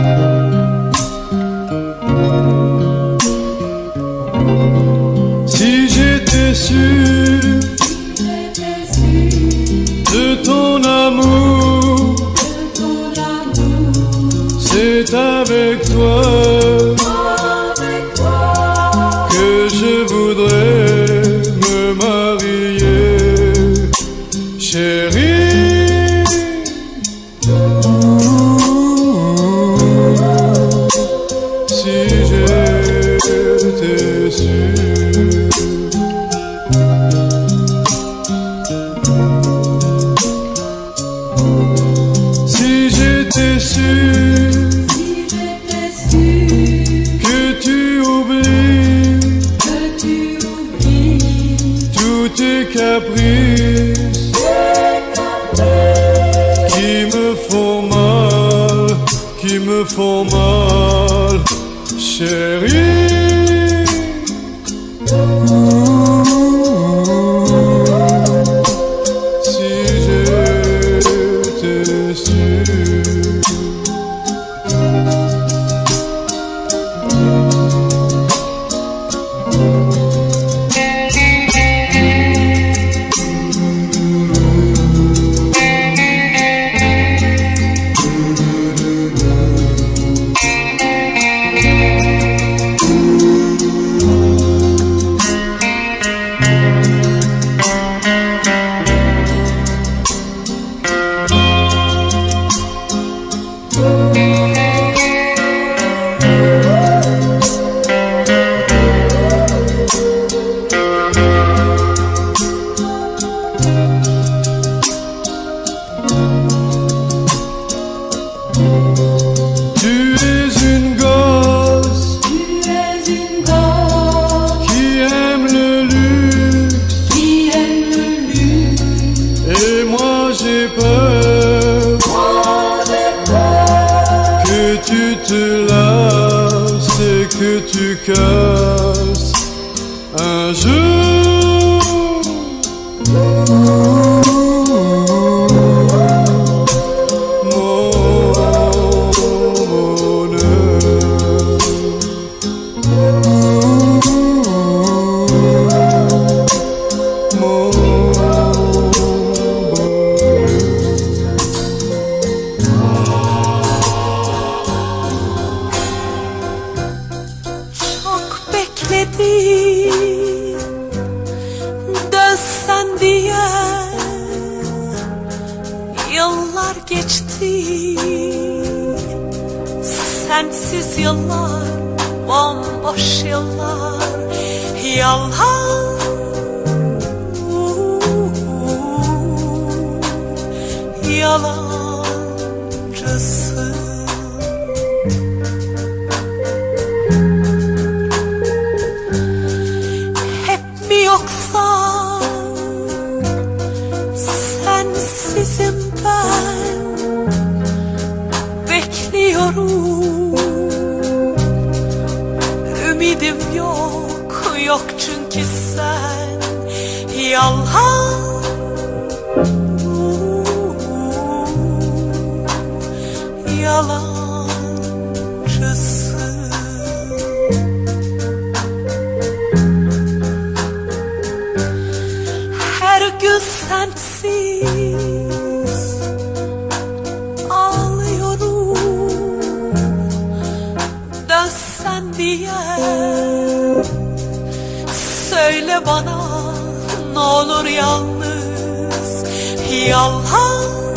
Si j'étais sûr de ton amour, c'est avec toi que je voudrais me marier, chérie. Si j'étais sûr. Si j'étais sûr que tu oublies tous tes caprices qui me font mal, chérie. Si j'étais sûr. Tu es une gosse qui aime le luxe, et moi j'ai peur que tu te lasses et que tu casses un jour. Dönsen diye yıllar geçti, sensiz yıllar, bomboş yıllar, yalan. Yalancısın. Yoksa sensizim ben, bekliyorum. Ümidim yok çünkü sen yalan. Yalancısın. Her gün sensiz ağlıyorum, dönsen diye. Söyle bana ne olur yalnız, yalan.